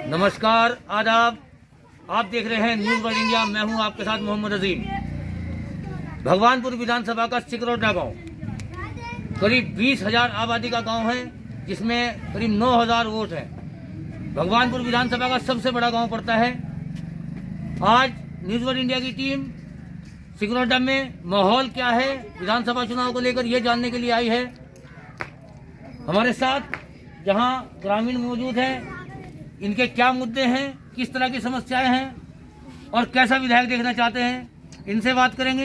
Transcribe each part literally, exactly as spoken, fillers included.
नमस्कार, आदाब। आप देख रहे हैं न्यूज वर्ल्ड इंडिया। मैं हूं आपके साथ मोहम्मद अजीम। भगवानपुर विधानसभा का सिकरौटा गांव करीब बीस हजार आबादी का गांव है, जिसमें करीब नौ हजार वोट है। भगवानपुर विधानसभा का सबसे बड़ा गांव पड़ता है। आज न्यूज वर्ल्ड इंडिया की टीम सिकरौटा में माहौल क्या है विधानसभा चुनाव को लेकर ये जानने के लिए आई है। हमारे साथ जहां ग्रामीण मौजूद हैं, इनके क्या मुद्दे हैं, किस तरह की समस्याएं हैं और कैसा विधायक देखना चाहते हैं, इनसे बात करेंगे।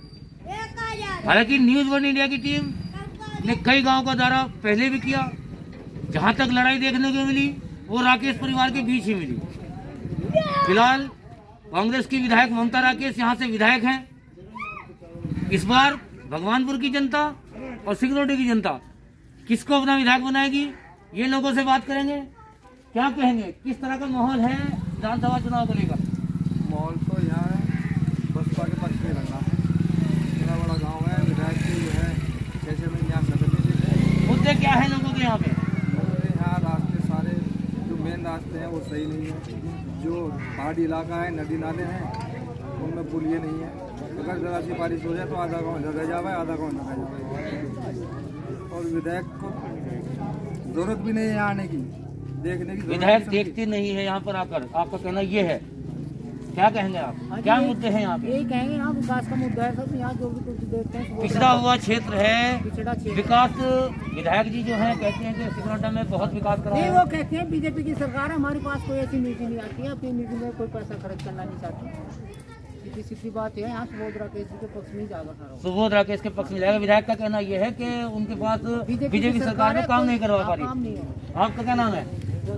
हालांकि न्यूज वर्ल्ड इंडिया की टीम ने कई गांव का दौरा पहले भी किया। जहां तक लड़ाई देखने को मिली वो राकेश परिवार के बीच ही मिली। फिलहाल कांग्रेस की विधायक ममता राकेश यहां से विधायक हैं। इस बार भगवानपुर की जनता और सिकरौटी की जनता किसको अपना विधायक बनाएगी, ये लोगों से बात करेंगे। क्या कहेंगे, किस तरह का माहौल है विधानसभा चुनाव को लेकर? माहौल तो यहाँ है बसपा के पक्ष में लगा है। इतना बड़ा गांव है, विधायक की जो है कैसे में यहाँ नजर। मुद्दे क्या है लोगों के यहाँ पे? यहाँ रास्ते सारे जो मेन रास्ते हैं वो सही नहीं है। जो पहाड़ी इलाका है, नदी नाले हैं, उनमें पुलिये नहीं है। अगर जरा सी बारिश हो जाए तो आधा गाँव रह जाए, आधा गाँव न रह जाए। और विधायक को जरूरत भी नहीं है यहाँ आने की, देखने की। विधायक देखते नहीं है यहाँ पर आकर, आपका कहना ये है। क्या कहेंगे आप? हाँ, क्या मुद्दे हैं यहाँ पे? यही कहेंगे, यहाँ विकास का मुद्दा है सब। यहाँ जो भी कुछ देखते हैं पिछड़ा हुआ क्षेत्र है, विकास विधायक जी जो है कहते हैं कि सिकरौटा में बहुत विकास करा है। वो कहते हैं बीजेपी की सरकार है, हमारे पास कोई ऐसी नीति नहीं आती है, अपनी नीति में कोई पैसा खर्च करना नहीं चाहती। सीधी बात है, यहाँ सुबोध राकेश जी के पक्ष में ज्यादा खड़ा। सुबोध राकेश के पक्ष में जाएगा। विधायक का कहना यह है कि उनके पास बीजेपी सरकार में काम नहीं करवा पा रही। आपका क्या नाम है?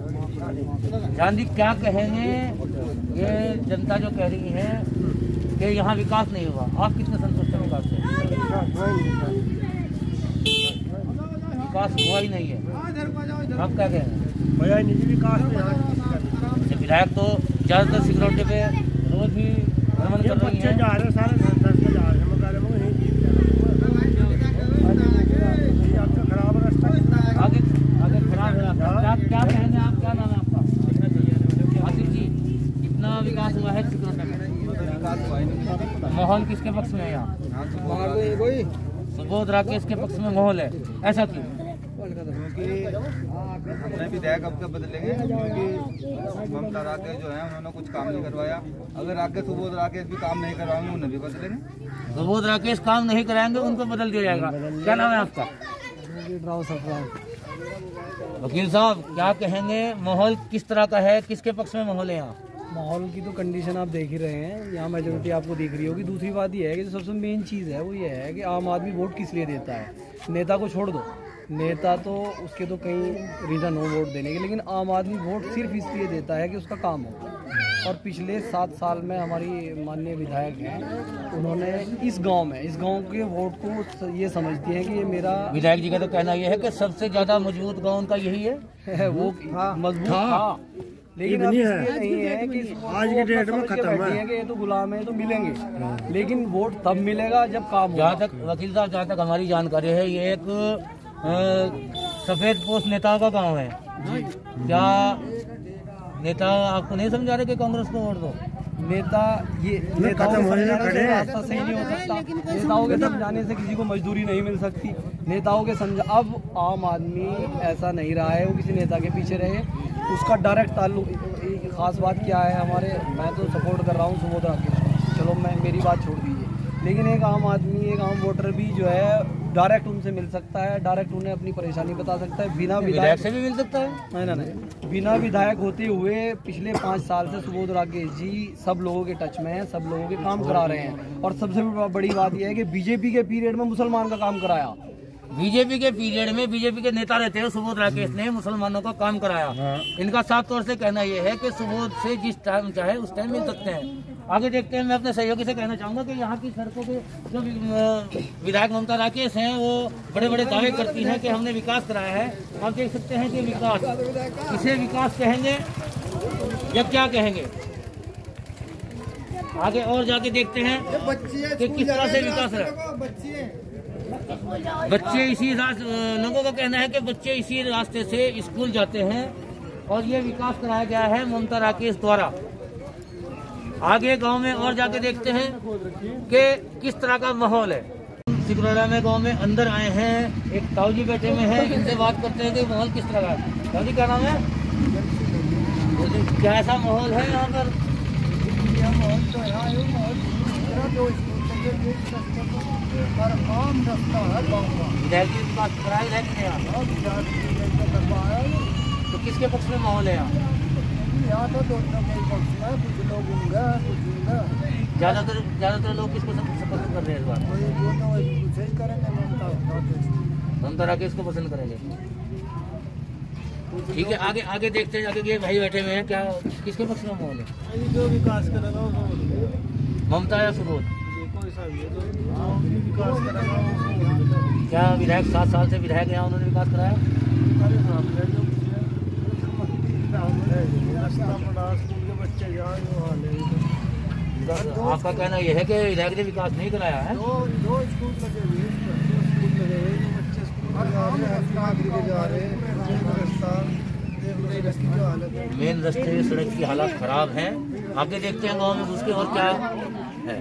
गांधी। क्या कहेंगे, ये जनता जो कह रही है कि यहाँ विकास नहीं हुआ, आप कितने संतुष्ट हैं विकास से? विकास हुआ ही नहीं है, आप क्या कहेंगे? विकास विधायक तो ज्यादातर सिकरौटे पे रोज भी भ्रमण कर रही है। आगे आगे खराब है। क्या कहेंगे आप? क्या नाम है आपका? आसिफ जी, कितना विकास हुआ है सिकरौटा में? माहौल किसके पक्ष में है यहाँ? सुबोध राकेश के पक्ष में माहौल है। ऐसा क्यों? अपने विधायक अब तक बदलेंगे क्योंकि ममता राकेश जो है उन्होंने कुछ काम नहीं करवाया। अगर राकेश सुबोध राकेश भी काम नहीं करवाएंगे उन्हें भी बदलेंगे। सुबोध राकेश काम नहीं कराएंगे, उनको बदल दिया जाएगा। क्या नाम है आपका? वकील साहब, क्या कहेंगे, माहौल किस तरह का है, किसके पक्ष में माहौल है यहाँ? माहौल की तो कंडीशन आप देख ही रहे हैं, यहाँ मेजोरिटी आपको दिख रही होगी। दूसरी बात यह है कि सबसे मेन चीज़ है वो ये है कि आम आदमी वोट किस लिए देता है। नेता को छोड़ दो, नेता तो उसके तो कई रीज़न हो वोट देने के, लेकिन आम आदमी वोट सिर्फ इसलिए देता है कि उसका काम हो। और पिछले सात साल में हमारी माननीय विधायक हैं, उन्होंने इस गांव में इस गांव के वोट को ये समझती हैं कि ये मेरा। विधायक जी का तो कहना यह है कि सबसे ज्यादा मजबूत गांव उनका यही है। वो मजबूत था, लेकिन अब इसलिए नहीं है कि आज के डेट में खत्म है कि ये तो गुलाम है तो मिलेंगे, लेकिन वोट तब मिलेगा जब काम हो। जहाँ तक वकील साहब, जहाँ तक हमारी जानकारी है, ये एक सफेद पोस्ट नेताओं का गांव है। क्या नेता आपको नहीं समझा रहे कि कांग्रेस को वोट दो? नेता ये नेताओं के रास्ता सही नहीं हो सकता। नेताओं के समझाने से किसी को मजदूरी नहीं मिल सकती। नेताओं के समझा अब आम आदमी ऐसा नहीं रहा है वो किसी नेता के पीछे रहे, उसका डायरेक्ट ताल्लुक। खास बात क्या है हमारे, मैं तो सपोर्ट कर रहा हूँ सुबोध राकेश, चलो मैं मेरी बात छोड़ दीजिए, लेकिन एक आम आदमी, एक आम वोटर भी जो है डायरेक्ट उनसे मिल सकता है, डायरेक्ट उन्हें अपनी परेशानी बता सकता है। बिना विधायक से भी मिल सकता है। नहीं नहीं, बिना विधायक होते हुए पिछले पाँच साल से सुबोध राकेश जी सब लोगों के टच में हैं, सब लोगों के काम करा रहे हैं। और सबसे बड़ी बात यह है कि बीजेपी के पीरियड में मुसलमान का काम कराया। बीजेपी के पीरियड में बीजेपी के नेता रहते हैं, सुबोध राकेश ने मुसलमानों का काम कराया। इनका साफ तौर से कहना यह है कि सुबोध से जिस टाइम चाहे उस टाइम मिल सकते हैं। आगे देखते हैं। मैं अपने सहयोगी से कहना चाहूंगा कि यहाँ की सड़कों के जो विधायक ममता राकेश हैं वो बड़े बड़े दावे करती हैं कि हमने विकास कराया है। आप देख सकते हैं कि विकास, इसे विकास कहेंगे या क्या कहेंगे? आगे और जाके देखते हैं कि किस तरह से विकास रहा। बच्चे इसी रास्ते, लोगों का कहना है कि बच्चे इसी रास्ते से स्कूल जाते हैं और ये विकास कराया गया है ममता राकेश द्वारा। आगे गांव में और जाके देखते हैं कि किस तरह का माहौल है। सिकरोड़ा में गांव में अंदर आए हैं, एक ताऊजी बैठे में हैं, इनसे बात करते हैं कि माहौल किस तरह का है। ताऊजी क्या नाम है? कैसा माहौल है यहाँ पर? माहौल तो यहाँ है, माहौल जो पर आम रास्ता है गाँव का। विधायक जी विकास कराया है कि यहाँ? तो किसके पक्ष में माहौल है यहाँ? यहाँ तो दोनों के पक्ष में, कुछ लोग होंगे कुछ होंगे। ज्यादातर ज्यादातर लोग किसको पसंद कर रहे हैं इस बार? तो ये दोनों कुछ ही करेंगे, ममता राकेश ममता राकेश को पसंद करेंगे। ठीक है, आगे आगे देखते हैं। आगे ये भाई बैठे हुए हैं, क्या किसके पक्ष में माहौल है? जो विकास करेगा ममता या सुबोध? कोई सा भी है जो विकास करेगा। क्या विधायक सात साल से विधायक हैं, उन्होंने विकास कराया? आपका कहना यह है कि विधायक ने विकास नहीं कराया है? दो दो स्कूल लगे हुए स्कूल लगे हुए जो बच्चे स्कूल जा रहे हैं। मेन रास्ते सड़क की हालत खराब है। आगे देखते हैं गांव में घुस के और क्या है।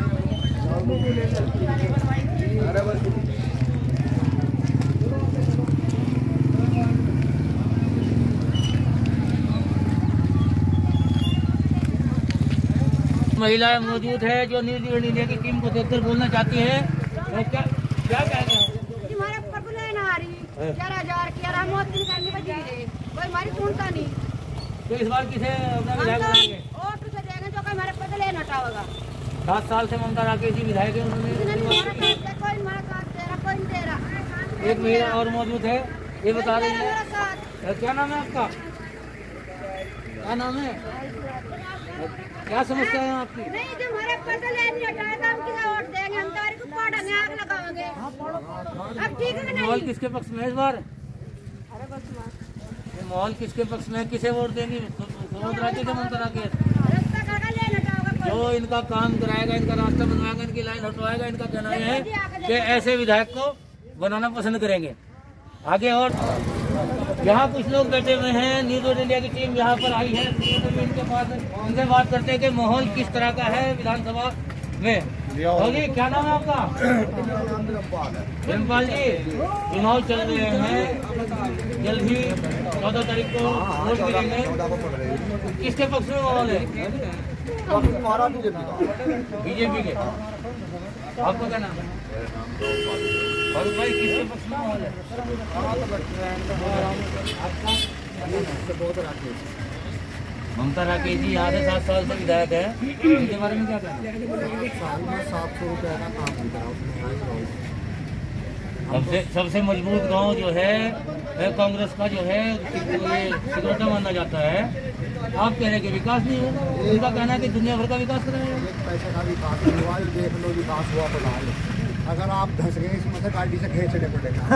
महिलाएं मौजूद है जो न्यूजीलैंड इंडिया की टीम को देखकर बोलना चाहती है। तो क्या क्या कहना है? हमारे प्रभु ने ना रही चार हजार की रामोद की निकालने बची रहे, कोई हमारी सुनता नहीं। तो इस बार किसे अपना विधायक बनाएंगे? वोट से देंगे जो हमारे बदले हटा होगा। सात साल से ममता राकेश जी विधायक है, उन्होंने कोई हमारा साथ दे रहा, कोई नहीं दे रहा। एक महिला और मौजूद है, ये बता रही है। क्या नाम है आपका? क्या नाम है? क्या समस्या है आपकी? नहीं जो हमारे बदले नहीं हटाएगा हम किसे वोट देंगे? हम तारीख को पाड़ा में आग लगाएंगे। अब ठीक है कि माहौल नहीं? किसके पक्ष में है इस बार? ये माहौल किसके पक्ष में है? किसे वोट देंगी? सुबोध राकेश या ममता राकेश? रास्ता काका ले हटाओगा कोई। जो इनका काम कराएगा, इनका रास्ता बनवाएगा, इनकी लाइन हटवाएगा, इनका कहना यह है कि ऐसे विधायक को बनाना पसंद करेंगे। आगे और यहाँ कुछ लोग बैठे हुए हैं, न्यूज वर्ल्ड इंडिया की टीम यहाँ पर आई है। इनके पास इनसे बात करते हैं कि माहौल किस तरह का है विधानसभा में। जी क्या नाम है आपका? धर्मपाल जी, चुनाव चल रहे हैं, जल्द ही चौदह तारीख को वोट मिलेंगे। किसके पक्ष में माहौल है? बीजेपी के। आपका क्या नाम है? फारूक भाई, किसके पक्ष में माहौल है? ममता राकेश जी यहाँ से सात साल से विधायक है, इनके बारे में क्या कहना है? सात सौ रुपये का काम सबसे सबसे मजबूत गांव जो है कांग्रेस का जो है सिकरोटा माना जाता है। आप कह रहे हैं कि विकास नहीं हुआ, उनका कहना है कि दुनिया भर का विकास कराया। पैसे का विकास हुआ, देख लो विकास हुआ बता लो। अगर आप धस गए इसमें से गाड़ी से खींचने पड़ेगा।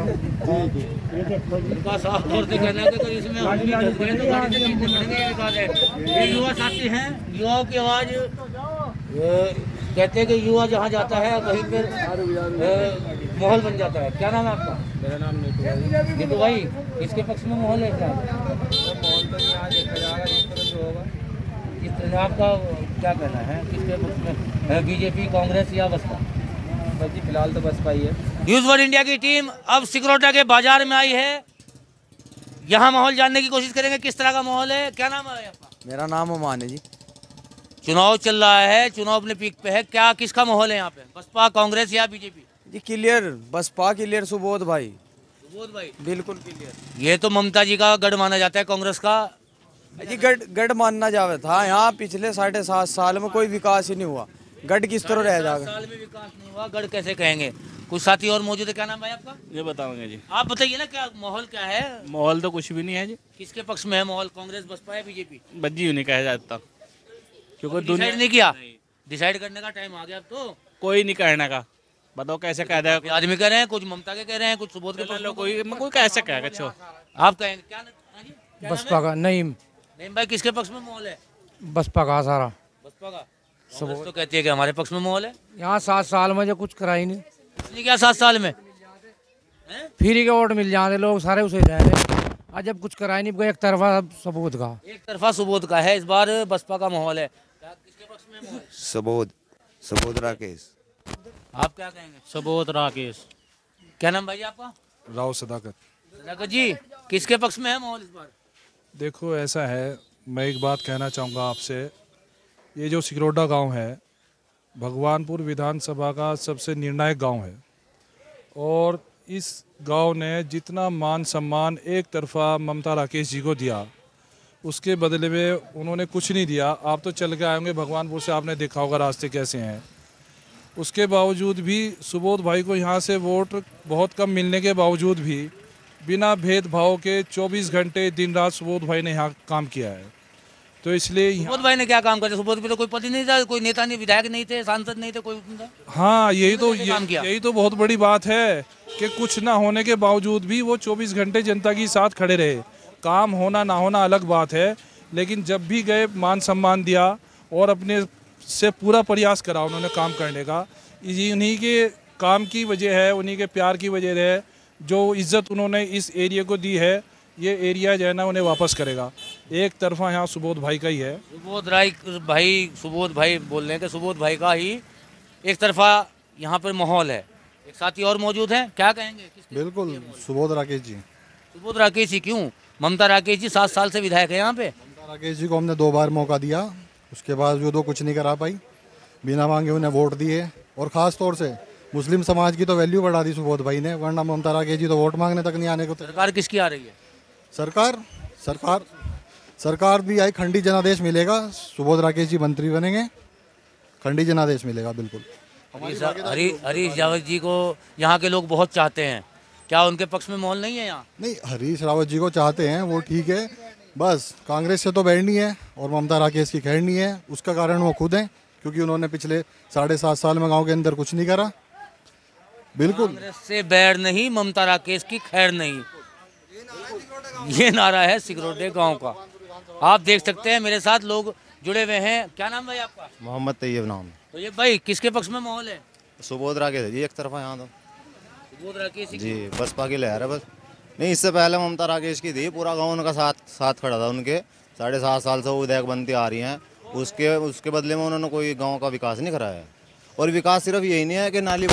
उनका साफ तौर से कहना है कि अगर इसमें हम भी धस गए तो गाड़ी से खींचने पड़ेंगे, ये विकास है। ये युवा साथी हैं, युवाओं की आवाज कहते हैं कि युवा जहाँ जाता है वहीं पर माहौल बन जाता है। क्या नाम है आपका? मेरा नाम नीतू है। नीतू भाई, किसके पक्ष में माहौल है? क्या माहौल तो यहाँ देखा जाएगा जिस तरह से होगा। किस तरह आपका क्या कहना है? किसके पक्ष में, बीजेपी, कांग्रेस या बसपा? जी फिलहाल तो बसपा ही है। न्यूज वर्ल्ड इंडिया की टीम अब सिकरोटा के बाजार में आई है। यहाँ माहौल जानने की कोशिश करेंगे किस तरह का माहौल है। क्या नाम है आपका? मेरा नाम अमान है जी। चुनाव चल रहा है, चुनाव अपने पीक पे है, क्या किसका माहौल है यहाँ पे? बसपा, कांग्रेस या बीजेपी? जी क्लियर बसपा क्लियर सुबोध भाई। सुबोध भाई बिल्कुल क्लियर। ये तो ममता जी का गढ़ माना जाता है कांग्रेस का। जी गढ़ गढ़ मानना जावे था, यहाँ पिछले साढ़े सात साल में कोई विकास ही नहीं हुआ। गढ़ किस तरह रह जाएगा? साल में विकास नहीं हुआ, गढ़ कैसे कहेंगे? कुछ साथी और मौजूद है। क्या नाम है आपका? ये बताओगे जी। आप बताइए ना, क्या माहौल क्या है? माहौल तो कुछ भी नहीं है जी। किसके पक्ष में है माहौल? कांग्रेस, बसपा या बीजेपी? बज्जी नहीं कहा जाता, क्योंकि डिसाइड दुनिया नहीं किया। डिसाइड करने का टाइम आ गया अब तो। कोई नहीं कहने का। बताओ कैसे कह दे? आदमी कह रहे हैं, कुछ ममता के कह रहे हैं, कुछ सुबोध के पक्ष में। कोई कोई कैसे कहेगा? छो आप कहेंगे क्या? हाँ जी, क्या नाम है? बसपा का नईम। नईम भाई, किसके पक्ष में माहौल है? बसपा का सारा। बसपा का। कांग्रेस तो कहती है कि हमारे पक्ष में माहौल है। यहाँ सात साल में जो कुछ करा ही नहीं। इसलिए क्या सात साल में फ्री के वोट मिल जाते, लोग सारे उसे जा रहे। आज जब कुछ करा ही नहीं, एक तरफा सबूत का एक तरफा सुबोध का है, इस बार बसपा का माहौल है। क्या किसके पक्ष में माहौल? सबोध सबोध राकेश। आप क्या कहेंगे? सुबोध राकेश। क्या नाम भाई आपका? राव सदाकत। सदाकत जी, किसके पक्ष में है माहौल इस बार? देखो ऐसा है, मैं एक बात कहना चाहूँगा आपसे। ये जो सिकरोडा गांव है, भगवानपुर विधानसभा का सबसे निर्णायक गांव है और इस गांव ने जितना मान सम्मान एक तरफा ममता राकेश जी को दिया, उसके बदले में उन्होंने कुछ नहीं दिया। आप तो चल के आए होंगे भगवानपुर से, आपने देखा होगा रास्ते कैसे हैं। उसके बावजूद भी सुबोध भाई को यहाँ से वोट बहुत कम मिलने के बावजूद भी बिना भेदभाव के चौबीस घंटे दिन रात सुबोध भाई ने यहाँ काम किया है। तो इसलिए सुबोध भाई ने क्या काम करे? सुबोध भाई तो कोई पद नहीं था, कोई नेता नहीं, विधायक नहीं थे, सांसद नहीं थे, कोई था? हाँ, यही तो ये, काम किया। यही तो बहुत बड़ी बात है कि कुछ ना होने के बावजूद भी वो चौबीस घंटे जनता के साथ खड़े रहे। काम होना ना होना अलग बात है, लेकिन जब भी गए मान सम्मान दिया और अपने से पूरा प्रयास करा उन्होंने काम करने का। उन्हीं के काम की वजह है, उन्हीं के प्यार की वजह है, जो इज्जत उन्होंने इस एरिया को दी है, ये एरिया जो है ना उन्हें वापस करेगा। एक तरफा यहाँ सुबोध भाई का ही है। सुबोध राय भाई सुबोध भाई बोल रहे हैं कि सुबोध भाई का ही एक तरफा यहाँ पर माहौल है। एक साथी और मौजूद हैं, क्या कहेंगे? बिल्कुल सुबोध राकेश जी। सुबोध राकेश जी क्यों? ममता राकेश जी सात साल से विधायक है यहाँ पे। ममता राकेश जी को हमने दो बार मौका दिया, उसके बाद जो दो कुछ नहीं करा पाई, बिना मांगे उन्हें वोट दिए और ख़ास तौर से मुस्लिम समाज की तो वैल्यू बढ़ा दी सुबोध भाई ने, वरना ममता राकेश जी तो वोट मांगने तक नहीं आने को। सरकार किसकी आ रही है? सरकार सरकार सरकार भी आई, खंडी जनादेश मिलेगा, सुबोध राकेश जी मंत्री बनेंगे, खंडी जनादेश मिलेगा। बिल्कुल। हरी हरीश रावत जी को यहाँ के लोग बहुत चाहते हैं, क्या उनके पक्ष में माहौल नहीं है यहाँ? नहीं, हरीश रावत जी को चाहते हैं, वो ठीक है, बस कांग्रेस से तो बैठनी है और ममता राकेश की खैरनी है। उसका कारण वो खुद हैं, क्योंकि उन्होंने पिछले साढ़े सात साल में गांव के अंदर कुछ नहीं करा। बिल्कुल। कांग्रेस से बैर नहीं, ममता राकेश की खैर नहीं, ये नारा है सिकरोडे गांव का। आप देख सकते हैं मेरे साथ लोग जुड़े हुए हैं। क्या नाम भाई आपका? मोहम्मद तैयब नाम। तो ये भाई किसके पक्ष में माहौल है? सुबोध राकेश जी एक तरफा यहाँ तो सुबोध राकेश जी बसपा की लहर है बस। नहीं, इससे पहले ममता राकेश की थी, पूरा गाँव उनका साथ साथ खड़ा था उनके। साढ़े सात साल से वो विधायक बनती आ रही हैं, उसके उसके बदले में उन्होंने कोई गाँव का विकास नहीं कराया है। और विकास सिर्फ यही नहीं है कि नाली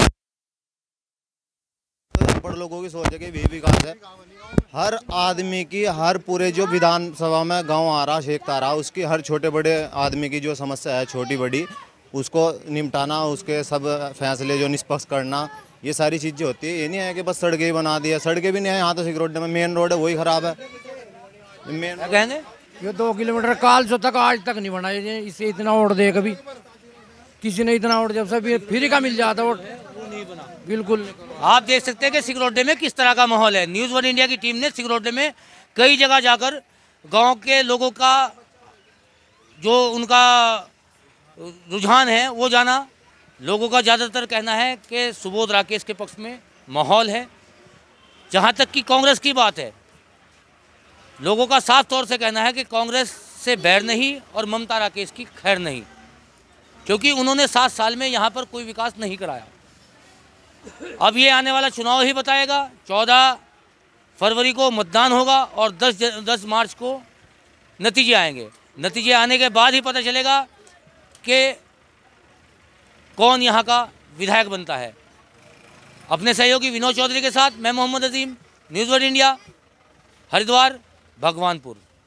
बड़ लोगों की सोच है कि भी विकास है। हर आदमी की, हर पूरे जो विधानसभा में गांव आ रहा, शेखता रहा, उसकी हर छोटे बड़े आदमी की जो समस्या है छोटी बड़ी, उसको निपटाना, उसके सब फैसले जो निष्पक्ष करना, ये सारी चीज़ें होती है। ये नहीं है कि बस सड़कें ही बना दी है, सड़कें भी नहीं है यहाँ तो सिकरोडे में। मेन रोड है वही ख़राब है। मेन कहेंगे ये दो किलोमीटर काल सो तक आज तक नहीं बना। ये इसे इतना वोट दे, कभी किसी ने इतना वोट, जब सब फ्री का मिल जाता वोट नहीं बना। बिल्कुल। आप देख सकते हैं कि सिकरोडे में किस तरह का माहौल है। न्यूज़ वन इंडिया की टीम ने सिकरोडे में कई जगह जाकर गांव के लोगों का जो उनका रुझान है वो जाना। लोगों का ज़्यादातर कहना है कि सुबोध राकेश के पक्ष में माहौल है। जहां तक कि कांग्रेस की बात है, लोगों का साफ तौर से कहना है कि कांग्रेस से बैर नहीं और ममता राकेश की खैर नहीं, क्योंकि उन्होंने सात साल में यहाँ पर कोई विकास नहीं कराया। अब ये आने वाला चुनाव ही बताएगा। चौदह फरवरी को मतदान होगा और दस दस मार्च को नतीजे आएंगे। नतीजे आने के बाद ही पता चलेगा कि कौन यहाँ का विधायक बनता है। अपने सहयोगी विनोद चौधरी के साथ मैं Mohammad Azim, news one India, Haridwar, Bhagwanpur.